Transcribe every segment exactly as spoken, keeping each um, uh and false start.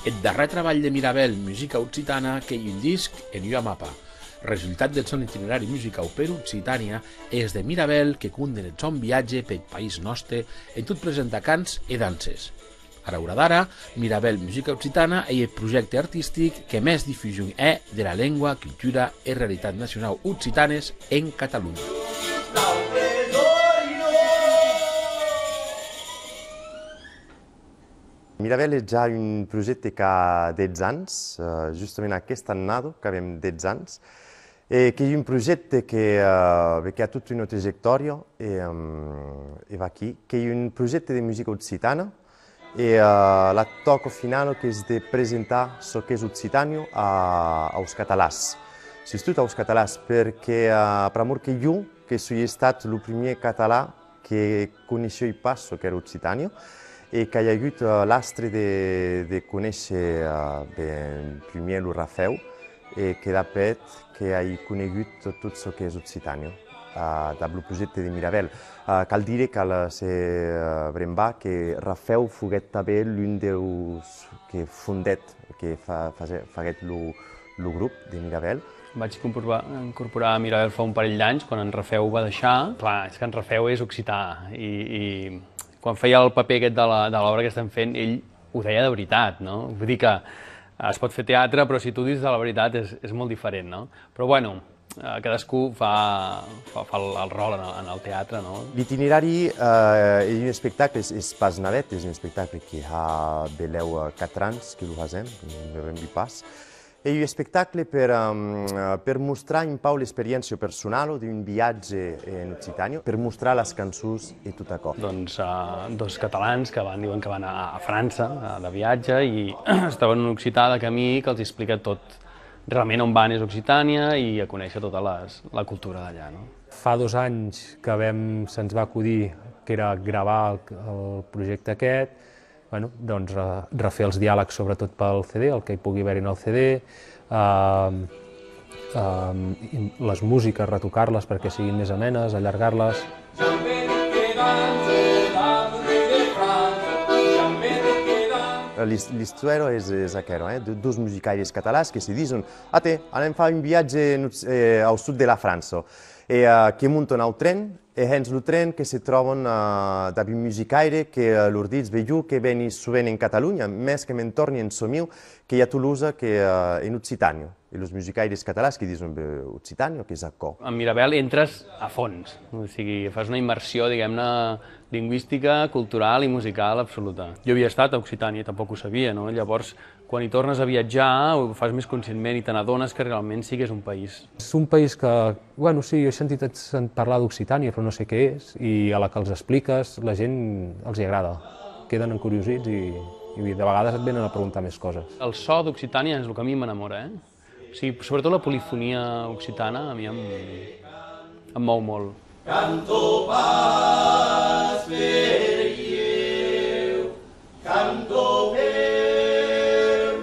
El darrer treball de Mirabel, Musica Occitana, que hi ha un disc en ua mapa. Resultat del son itinerari musicau per Occitània és de Mirabel, que cunden el son viatge pel país nostre en tot presenta cants i danses. A l'hora d'ara, Mirabel Musica Occitana és el projecte artístic que més difusió és de la llengua, cultura i realitat nacional occitanes en Catalunya. Mirabel és ja un projecte que ha deu anys, justament aquest annado que avem deu anys, que és un projecte que, que ha tota una trajectòria i, i va aquí, que és un projecte de música occitana i la toco final que és de presentar el que és occitània als catalans. Sobretot als catalans, perquè per amor que jo, que soy estat el primer català que coneixia pas el que era Occitània, i que hi ha hagut l'astre de, de conèixer ben primer el Rafeu i que després que he conegut tot el que és Occitània, del projecte de Mirabel. Cal dir que se brembar que Rafeu foguet també l'un dels que fundet, que faguet el grup de Mirabel. Vaig incorporar a Mirabel fa un parell d'anys, quan en Rafeu va deixar. Clar, és que en Rafeu és occità i, i quan feia el paper aquest de l'obra que estem fent, ell ho deia de veritat, no? Vull dir que es pot fer teatre, però si tu dius de la veritat és, és molt diferent, no? Però bueno, cadascú fa, fa, fa el, el rol en el, en el teatre, no? L'itinerari eh, és un espectacle, és, és pas navet, és un espectacle que ha beleu quatre anys que ho fem, no hem vist pas. És un espectacle per, um, per mostrar un pau l'experiència personal d'un viatge en Occitània, per mostrar les cançons i tot això. Doncs uh, dos catalans que van, diuen que van a, a França a, de viatge i estaven en un occità de camí que els explica tot realment on van és Occitània i a conèixer tota les, la cultura d'allà, no? Fa dos anys que vam, se'ns va acudir que era gravar el, el projecte aquest, bueno, doncs, refer els diàlegs sobretot pel C D, el que hi pugui haver-hi en el C D, eh, eh, les músiques, retocar-les perquè siguin més amenes, allargar-les. L'història és, és aquesta, eh? Dos musicaires catalans que se diuen «Ate, anem a fer un viatge eh, al sud de la França», i uh, que munten al tren, i hens el tren que se troben uh, d'un musicaire que uh, lor dius «Veiu que veni sovint en Catalunya, més que me'n torni en somiu, que hi ha Tolosa que uh, en Occitània». I els musicaires catalans que diuen «Occitània, que és això». En Mirabel entres a fons, o sigui, fas una immersió, diguem-ne, lingüística, cultural i musical absoluta. Jo havia estat a Occitània i tampoc ho sabia, no? Llavors, quan hi tornes a viatjar, ho fas més conscientment i te n'adones que realment sí que és un país. És un país que, bueno, sí, he sentit parlar d'Occitània, però no sé què és, i a la que els expliques, la gent els hi agrada. Queden encuriosits i, i de vegades et venen a preguntar més coses. El so d'Occitània és el que a mi m'enamora, eh? O sigui, sobretot la polifonia occitana a mi em, em mou molt. Canto pas per Déu, canto per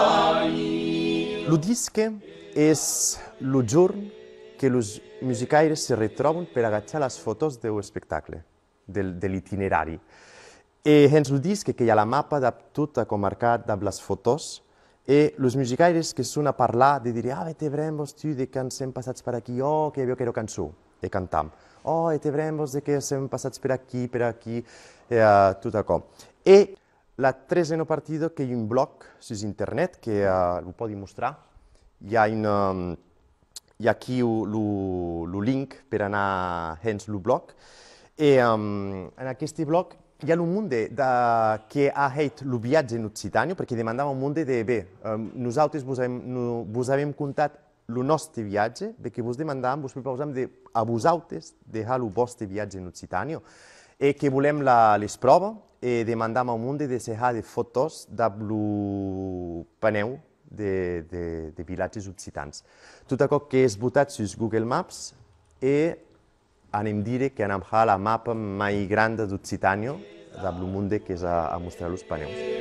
mai. El disc és el jorn que els musicaires se retroben per agafar les fotos del espectacle, de l'itinerari. I hens el disc que hi ha la mapa de tot comarcat de les fotos, i els musicaires que són a parlar de dir «Ah, te vrem-vos tu de que ens hem passats per aquí, oh, que hi havia aquella cançó», i cantam. «Oh, te vrem-vos de que hem passats per aquí, per aquí», i tot això. I la tresena partida que hi ha un blog sur internet que ho pot mostrar. Hi ha, un, hi ha aquí el link per anar hens el blog. I um, en aquest blog hi ha un munt de, de, que ha fet el viatge en Occitània, perquè demandava un munt de, bé, um, nosaltres vos hem, no, vos hem contat el nostre viatge, perquè vos demandàvem, vos proposàvem de, a vosaltres deixar el vostre viatge en Occitània, i que volem la, les proves, i demandàvem un munt de deixar de fotos del paneu de, de, de vilatges occitans. Tot això que és votat sur Google Maps, i anem a dir que anem a la mapa més gran d'Occitània del món que és a, a mostrar els paneus.